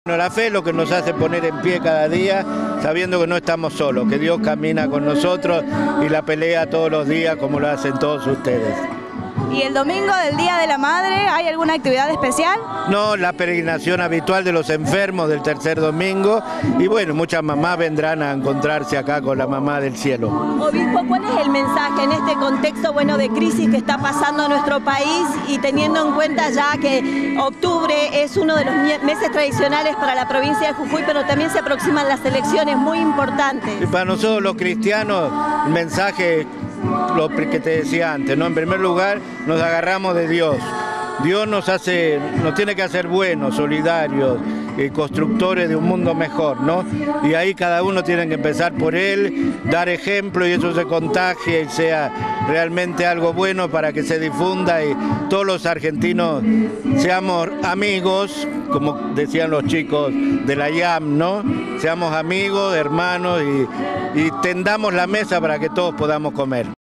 La fe es lo que nos hace poner en pie cada día, sabiendo que no estamos solos, que Dios camina con nosotros y la pelea todos los días como lo hacen todos ustedes. ¿Y el domingo del Día de la Madre hay alguna actividad especial? No, la peregrinación habitual de los enfermos del tercer domingo y bueno, muchas mamás vendrán a encontrarse acá con la mamá del cielo. Obispo, ¿cuál es el mensaje en este contexto de crisis que está pasando en nuestro país y teniendo en cuenta ya que octubre es uno de los meses tradicionales para la provincia de Jujuy, pero también se aproximan las elecciones muy importantes? Y para nosotros los cristianos el mensaje lo que te decía antes, ¿no? En primer lugar, nos agarramos de Dios. Dios nos tiene que hacer buenos, solidarios, constructores de un mundo mejor, ¿no? Y ahí cada uno tiene que empezar por él, dar ejemplo y eso se contagie y sea realmente algo bueno para que se difunda y todos los argentinos seamos amigos, como decían los chicos de la IAM, ¿no? Seamos amigos, hermanos y tendamos la mesa para que todos podamos comer.